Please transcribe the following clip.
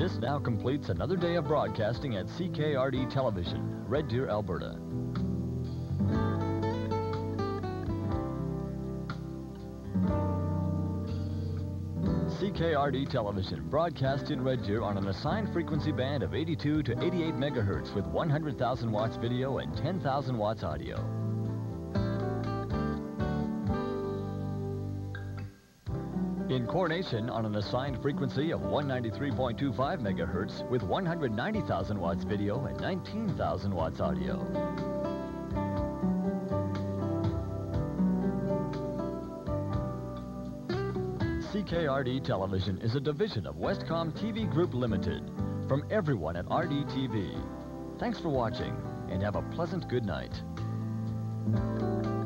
This now completes another day of broadcasting at CKRD Television, Red Deer, Alberta. CKRD Television broadcasts in Red Deer on an assigned frequency band of 82 to 88 megahertz with 100,000 watts video and 10,000 watts audio. In Coronation on an assigned frequency of 193.25 megahertz with 190,000 watts video and 19,000 watts audio. CKRD Television is a division of Westcom TV Group Limited. From everyone at RDTV, thanks for watching and have a pleasant good night.